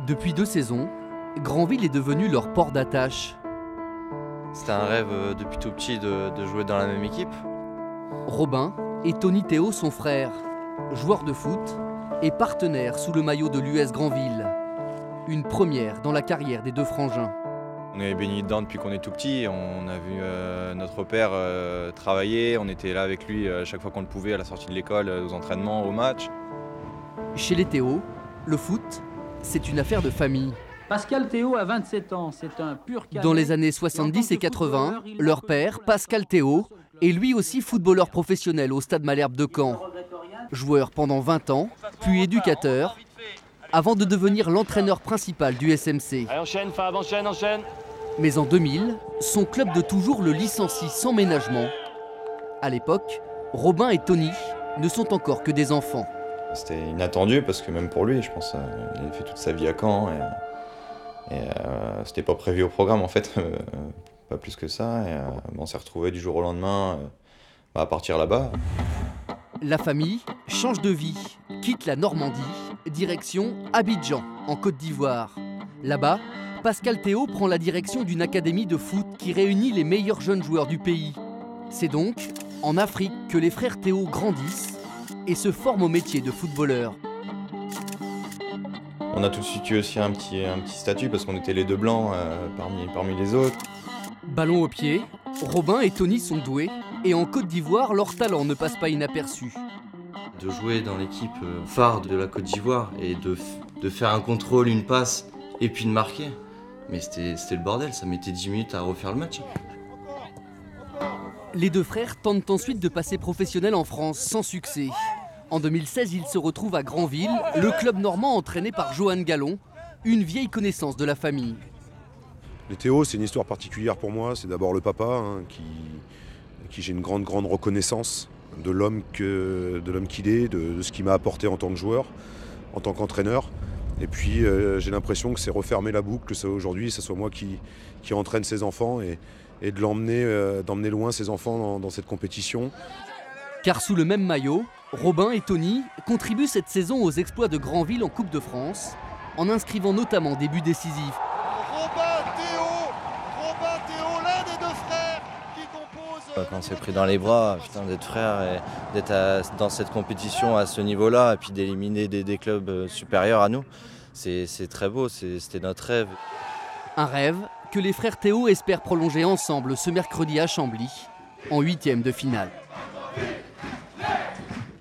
Depuis 2 saisons, Granville est devenu leur port d'attache. C'était un rêve depuis tout petit de jouer dans la même équipe. Robin et Tony Théo, son frère, joueur de foot et partenaire sous le maillot de l'US Granville. Une première dans la carrière des deux frangins. On est baigné dedans depuis qu'on est tout petit, on a vu notre père travailler, on était là avec lui chaque fois qu'on le pouvait à la sortie de l'école, aux entraînements, aux matchs. Chez les Théo, le foot, c'est une affaire de famille. Pascal Théo a 27 ans, c'est un pur cadet. Dans les années 70 et 80, leur père, Pascal Théo, est lui aussi footballeur professionnel au Stade Malherbe de Caen. Joueur pendant 20 ans, puis éducateur, avant de devenir l'entraîneur principal du SMC. Allez, enchaîne Fab, enchaîne. Mais en 2000, son club de toujours le licencie sans ménagement. À l'époque, Robin et Tony ne sont encore que des enfants. C'était inattendu parce que même pour lui, je pense, il a fait toute sa vie à Caen et c'était pas prévu au programme en fait, pas plus que ça. Et, on s'est retrouvés du jour au lendemain à partir là-bas. La famille change de vie, quitte la Normandie, direction Abidjan, en Côte d'Ivoire. Là-bas, Pascal Théo prend la direction d'une académie de foot qui réunit les meilleurs jeunes joueurs du pays. C'est donc en Afrique que les frères Théo grandissent et se forment au métier de footballeur. On a tout de suite eu aussi un petit statut parce qu'on était les deux blancs parmi les autres. Ballon au pied, Robin et Tony sont doués et en Côte d'Ivoire, leur talent ne passe pas inaperçu. De jouer dans l'équipe phare de la Côte d'Ivoire et de faire un contrôle, une passe et puis de marquer. Mais c'était le bordel, ça mettait 10 minutes à refaire le match. Les deux frères tentent ensuite de passer professionnel en France sans succès. En 2016, ils se retrouvent à Granville, le club normand entraîné par Johan Gallon, une vieille connaissance de la famille. Les Théo, c'est une histoire particulière pour moi. C'est d'abord le papa, qui j'ai une grande reconnaissance de l'homme qu'il est, de ce qu'il m'a apporté en tant que joueur, en tant qu'entraîneur. Et puis j'ai l'impression que c'est refermer la boucle, que aujourd'hui, ce soit moi qui entraîne ses enfants et de d'emmener loin ses enfants dans cette compétition. Car sous le même maillot, Robin et Tony contribuent cette saison aux exploits de Granville en Coupe de France, en inscrivant notamment des buts décisifs. Robin Théo, l'un des deux frères qui compose... Quand on s'est pris dans les bras, d'être frère et d'être dans cette compétition à ce niveau-là et puis d'éliminer des clubs supérieurs à nous, c'est très beau, c'était notre rêve. Un rêve que les frères Théo espèrent prolonger ensemble ce mercredi à Chambly, en 8e de finale.